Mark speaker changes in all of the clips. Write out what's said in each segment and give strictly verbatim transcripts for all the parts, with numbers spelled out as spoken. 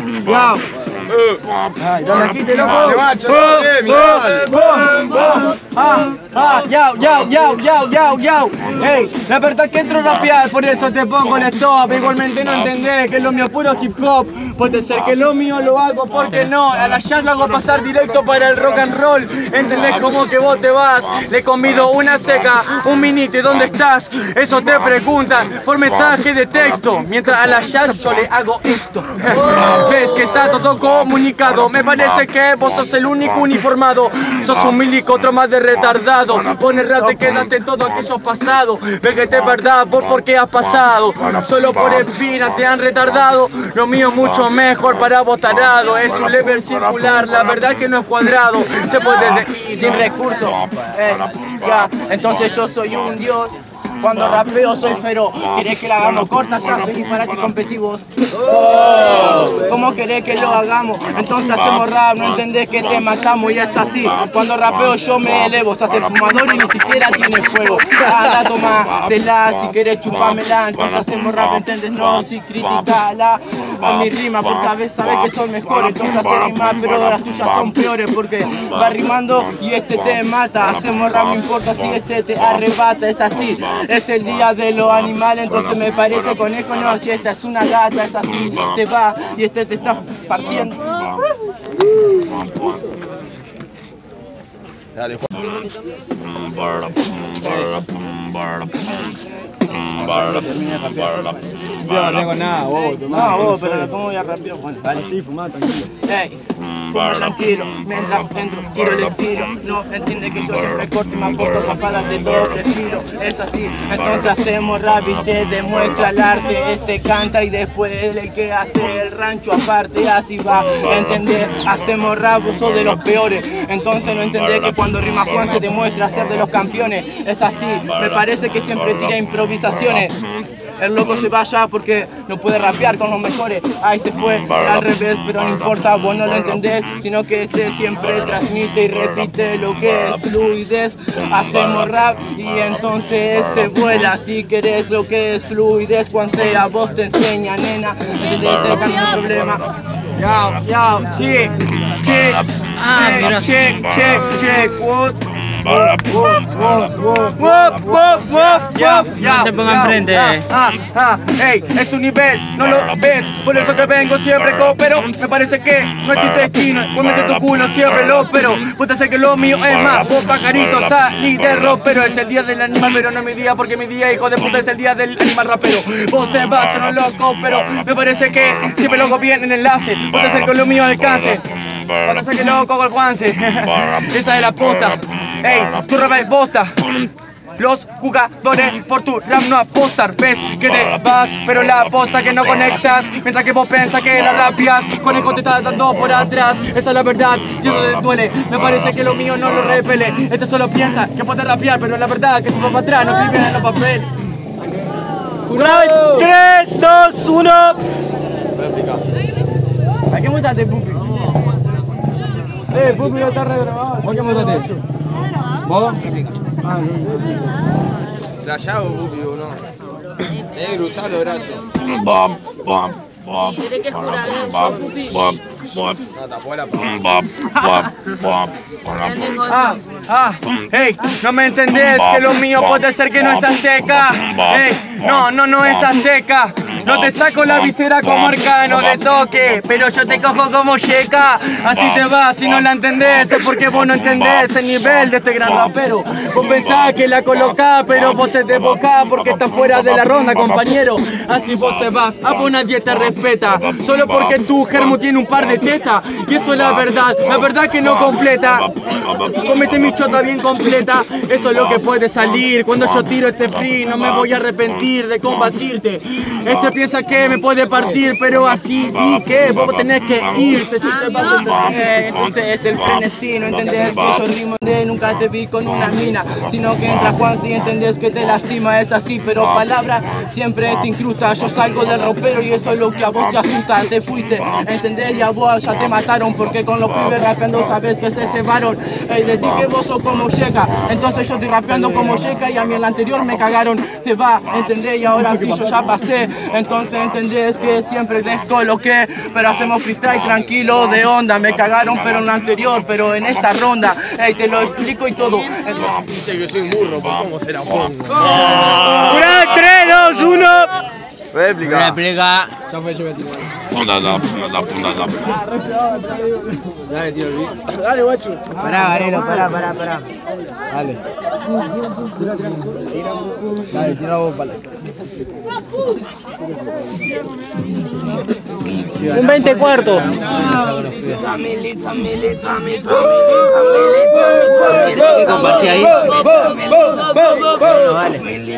Speaker 1: Wow. Ay, dale aquí, te loco. Ah, ah, yao, yao, yao, yao, yao, yao. Ey, la verdad que entro a rapear, por eso te pongo el stop. Igualmente no entendés que lo mío es puro hip hop. Puede ser que lo mío lo hago, porque no. A la jazz lo hago pasar directo para el rock and roll. ¿Entendés cómo que vos te vas? Le convido una seca, un minito, ¿y dónde estás? Eso te preguntan por mensaje de texto. Mientras a la jazz yo le hago esto. Ves que está todo comunicado. Me parece que vos sos el único uniformado. Sos un milico, otro más de retardado. Pon el rap, te quedaste en todo aquello pasado. Ves que es verdad por por qué has pasado. Solo por espina te han retardado. Lo mío es mucho mejor para vos tarado. Es un level circular, la verdad que no es cuadrado. Se puede decir
Speaker 2: sin recursos. Eh, ya, entonces yo soy un dios. Cuando rapeo soy feroz. ¿Querés que la hagamos corta? Ya, vení para que competimos. Oh. ¿Cómo querés que lo hagamos? Entonces hacemos rap, no entendés que te matamos y hasta así. Cuando rapeo yo me elevo, se hace fumador y ni siquiera tiene fuego. Anda, tomátela, si querés chupámela. Entonces hacemos rap, ¿entendés? No, si criticala a mi rima, porque a veces sabes que son mejores. Entonces hace rimar, pero las tuyas son peores, porque va rimando y este te mata. Hacemos rap, no importa si este te arrebata, es así. Es el día de los animales, entonces me parece conejo, no, si esta es una gata, es así, te va y este te está partiendo. Dale,
Speaker 1: yo no tengo nada, vos,
Speaker 2: no, vos, pero ¿cómo voy a rapear? Bueno,
Speaker 1: vale, sí, fumá, tranquilo.
Speaker 2: Ey, fumo tranquilo, mientras entro, tiro el estilo. No entiende que yo siempre corto y me aporto papadas de doble filo. Es así, entonces hacemos rap y te demuestra el arte. Este canta y después él el que hace el rancho aparte. Así va, entender, hacemos rap, vos sos de los peores. Entonces no entendés que cuando rima Juan se demuestra ser de los campeones. Es así, me parece que siempre tira improvisaciones. El loco se vaya porque no puede rapear con los mejores. Ahí se fue, al revés, pero no importa, vos no lo entendés, sino que este siempre transmite y repite lo que es fluidez. Hacemos rap y entonces este vuela. Si querés lo que es fluidez, cuando sea vos te enseña, nena. ¿Entendés? Te cambia el problema.
Speaker 1: Yao, yao, check, check, ah, mira, check, check, check, what? Ya, ya,
Speaker 3: no te pongan enfrente.
Speaker 1: Ah, ah, hey, es tu nivel, no lo ves. Por eso que vengo siempre coopero. Me parece que no es tu intestino, pues mete tu culo siempre lo pero. Puede ser que lo mío es más, vos pajarito salí de rock. Pero es el día del animal, pero no es mi día, porque mi día, hijo de puta, es el día del animal rapero. Vos te vas, yo no loco, pero me parece que siempre lo hago bien en enlace. Puede ser que lo mío alcance. Puede ser que lo cojo el guance. Esa es la posta. Ey, tu rap es bosta. Los jugadores por tu rap no apostar. Ves que te vas, pero la aposta que no conectas. Mientras que vos pensas que la rapias, conejo te está dando por atrás. Esa es la verdad, y eso te duele. Me parece que lo mío no lo repele. Este solo piensa que puede rapear, pero la verdad que se va para atrás, no escribe en los papeles.
Speaker 3: tres, dos, uno.
Speaker 2: ¿A qué muéstrate, Pupi?
Speaker 1: Eh, Pupi, no está regrabado. ¿Vos qué muéstrate? ¿Vos? Ah, no.
Speaker 4: Flashado, Pupi, ¿o no? Negro, usá los brazos.
Speaker 3: Bom, bom, bom.
Speaker 5: ¿Querés que jura eso, Pupi?
Speaker 3: Bom, bom.
Speaker 4: No, tapó la
Speaker 3: Bom, bom, bom.
Speaker 1: Ah, ah, hey, no me entendés que lo mío puede ser que no es azteca. Hey, no, no, no es azteca. No te saco la visera como arcano de toque, pero yo te cojo como checa. Así te vas si no la entendés, es porque vos no entendés el nivel de este gran rapero. Vos pensás que la colocás, pero vos te desbocás porque estás fuera de la ronda, compañero. Así vos te vas, a por nadie te respeta, solo porque tu germo tiene un par de tetas. Y eso es la verdad, la verdad que no completa. Comete mi chota bien completa, eso es lo que puede salir. Cuando yo tiro este free, no me voy a arrepentir de combatirte. Este piensa que me puede partir, pero así vi que vos tenés que irte si te vas a entender.
Speaker 2: Entonces es el frenesí, no entendés que yo rimo de nunca te vi con una mina, sino que entra Juan si entendés que te lastima, es así, pero palabra siempre te incrusta. Yo salgo del ropero y eso es lo que a vos te asusta. Te fuiste, entendés, y a vos ya te mataron, porque con los pibes rapeando sabes que es ese varón. Y decir que vos sos como Sheka, entonces yo estoy rapeando como Sheka y a mí en la anterior me cagaron. Te va, entendés. André y ahora sí yo ya pasé. Entonces entendés que siempre descoloqué, pero hacemos freestyle tranquilo de onda. Me cagaron pero en lo anterior, pero en esta ronda, ey, te lo explico y todo.
Speaker 4: Dice que soy un burro, pues cómo será un burro.
Speaker 1: Jurado, tres, dos, uno.
Speaker 4: Réplica.
Speaker 5: Réplica.
Speaker 3: Punta la, punta la, punta la.
Speaker 4: Dale, tiro el beat.
Speaker 5: Pará, Varelo, pará, pará, pará.
Speaker 4: Dale. Dale, tira vos para.
Speaker 1: Un veinte cuarto.
Speaker 5: Compartí ahí. Vale.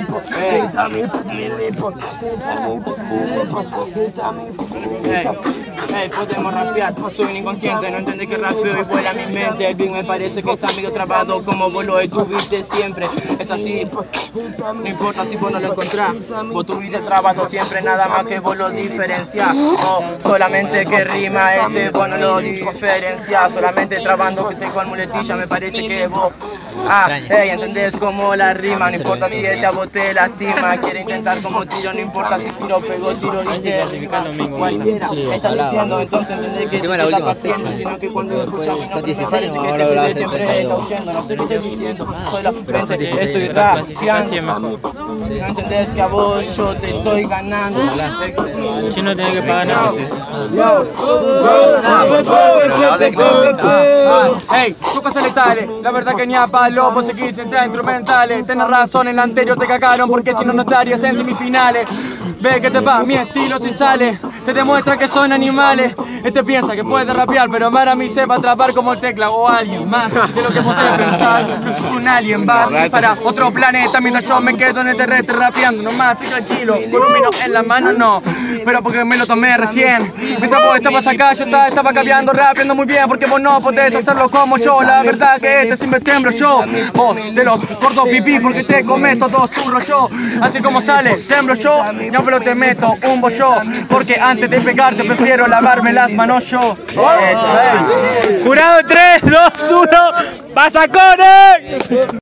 Speaker 2: Hey, hey, podemos rapear, soy un inconsciente, no entendés que rapeo y vuela mi mente. El beat me parece que está medio trabado como vos lo estuviste siempre. Es así, no importa si vos no lo encontrás, vos tuviste trabado siempre, nada más que vos lo diferenciás. Oh, solamente que rima este, vos no lo diferenciás, solamente trabando que esté con muletilla, me parece que vos... Ah, hey, entendés como la rima, no importa si ella vos te lastima, quiere intentar como tiro, no importa si tiro, pego, tiro, dice, cualquiera, estás diciendo, entonces entendés que te está partiendo, sino que cuando escuchas mi nombre me parece que te pide siempre está huyendo, no sé qué estoy diciendo, solamente estoy rapeando, no entendés que a vos yo te estoy ganando.
Speaker 5: ¿Quién no tiene que pagar nada?
Speaker 1: Hey, tú cosas letales, la verdad que ñapa, lobo, se quise entrar instrumentales. Tenés razón, en la anterior te cagaron porque si no no estarías en semifinales. Ve que te va, mi estilo si sale, te demuestra que son animales. Este piensa que puede rapear, pero para mí sepa atrapar como el Tecla o alguien más de lo que vos te pensás. Que sos un alien, vas para otro planeta mientras yo me quedo en el terrestre rapeando. Nomás, estoy tranquilo, con un vino en la mano no, pero porque me lo tomé recién. Mientras vos estabas acá, yo estaba, estaba cambiando, rapeando muy bien, porque vos no podés hacerlo como yo. La verdad que este siempre temblo yo, vos de los gordos pipí, porque te comes todos turros yo. Así como sale, temblo yo, no pero te meto un bollo, porque antes de pegarte prefiero lavarme las manos yo. Jurado, tres, dos, uno, ¡Pasacones!